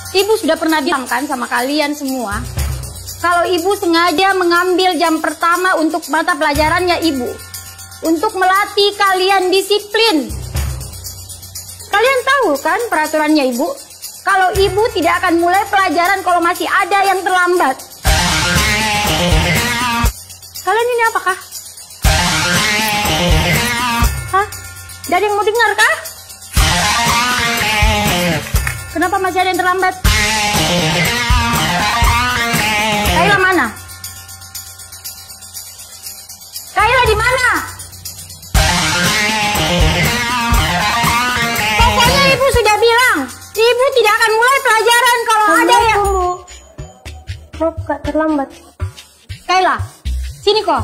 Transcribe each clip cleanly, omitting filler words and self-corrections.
Ibu sudah pernah bilang kan sama kalian semua, kalau ibu sengaja mengambil jam pertama untuk mata pelajarannya ibu, untuk melatih kalian disiplin. Kalian tahu kan peraturannya ibu? Kalau ibu tidak akan mulai pelajaran kalau masih ada yang terlambat. Kalian ini apakah? Hah? Dari yang mau dengar kah? Kenapa masih ada yang terlambat? Kayla mana? Kayla di mana? Pokoknya ibu sudah bilang, ibu tidak akan mulai pelajaran kalau ada yang... Maaf kak, terlambat. Kayla, sini kok.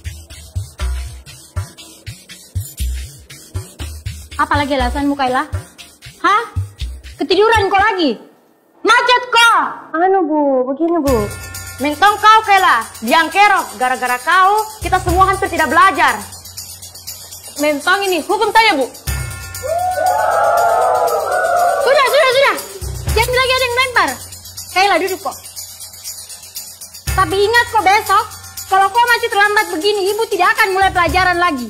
Apa lagi alasanmu Kayla? Hah? Ketiduran kau lagi? Macet kok! Anu bu, begini bu. Mentong kau Kayla, diang kerok. Gara-gara kau, kita semua hampir tidak belajar. Mentong ini, hukum saya bu. Sudah. Jangan lagi ada yang melempar. Kayla duduk kok. Tapi ingat kok besok, kalau kau masih terlambat begini, ibu tidak akan mulai pelajaran lagi.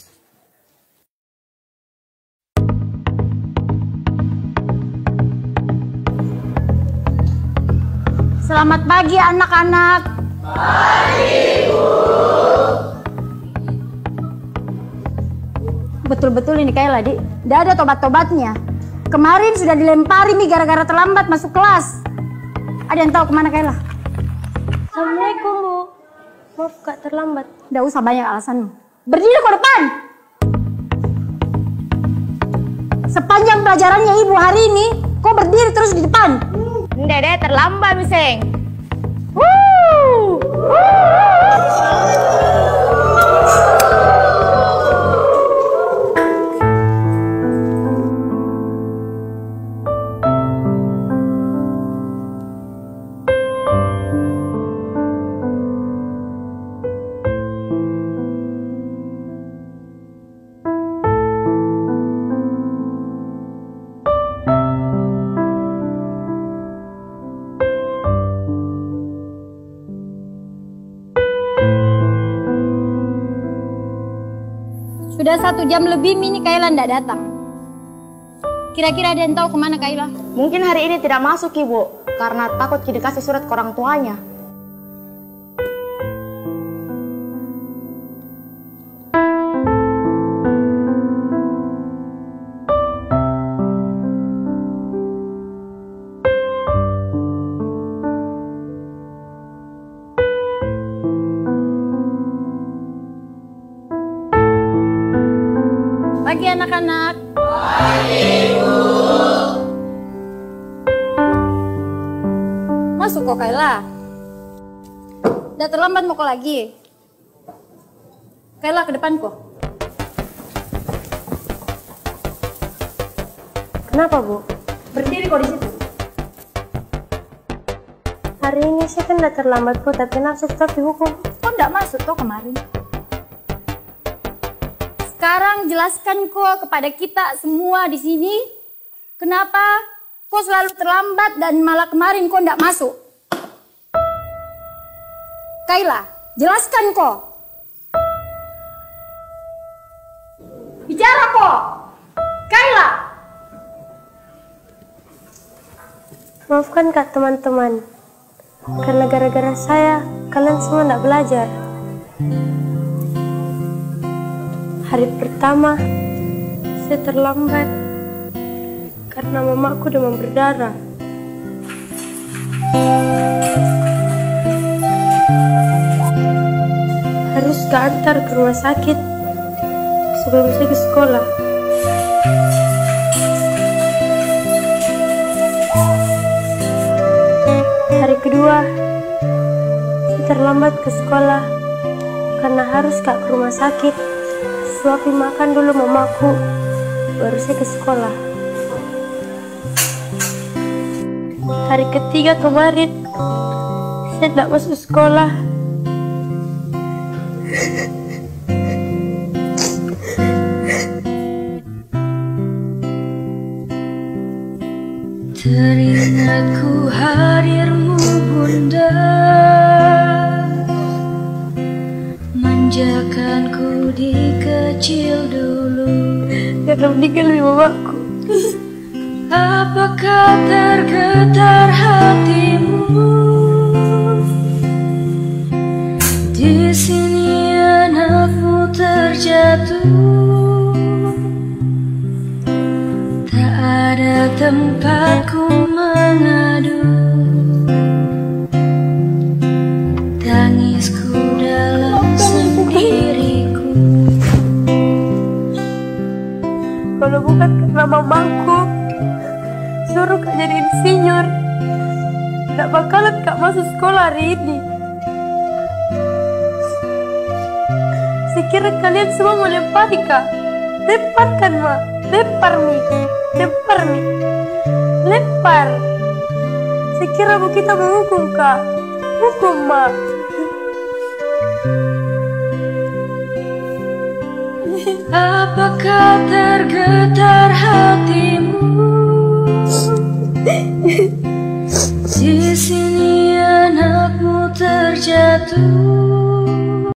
Selamat pagi anak-anak. Pagi, Bu. Betul-betul ini Kayla, Dik. Tidak ada tobat-tobatnya. Kemarin sudah dilempari nih gara-gara terlambat masuk kelas. Ada yang tahu kemana Kayla? Assalamualaikum bu. Maaf kak, terlambat. Tidak usah banyak alasanmu. Berdiri ke depan. Sepanjang pelajarannya ibu hari ini, kau berdiri terus di depan. Dede terlambat miseng. Sudah 1 jam lebih ini Kayla tidak datang. Kira-kira ada yang tahu kemana Kayla? Mungkin hari ini tidak masuk ibu, karena takut dikasih surat ke orang tuanya. Pagi anak-anak. Pagi, Bu. Masuk kok Kayla. Udah terlambat mau kok lagi. Kayla ke depan kok. Kenapa bu? Berdiri kok di situ. Hari ini saya kan udah terlambat bu, tapi masuk tapi hukum. Kok enggak masuk toh kemarin? Sekarang jelaskan kok kepada kita semua di sini, kenapa kok selalu terlambat dan malah kemarin kok enggak masuk? Kayla, jelaskan kok. Bicara kok. Kayla. Maafkan kak teman-teman, karena gara-gara saya kalian semua tidak belajar. Hari pertama saya terlambat karena mamaku demam berdarah. Harus keantar ke rumah sakit sebelum saya ke sekolah. Hari kedua saya terlambat ke sekolah karena harus ke rumah sakit suapin makan dulu mamaku, baru saya ke sekolah. Hari ketiga kemarin saya tidak masuk sekolah. Teringatku hadirmu Bunda, manjakanku di kecil dulu. Karena meninggal mamaku. Apakah tergetar hatimu? Di sini anakmu terjatuh. Tak ada tempatku mengadu. Tangisku dalam sendiriku. Kalau bukan karena mamaku suruh Kak jadi insinyur, tidak bakalan Kak masuk sekolah hari ini. Sekira kalian semua mau lempari Kak. Lemparkan Ma, lempar Mi, lempar Mi, lempar. Sekira Bu kita menghukum Kak, hukum Ma. Apakah tergetar hatimu? Di sini anakmu terjatuh.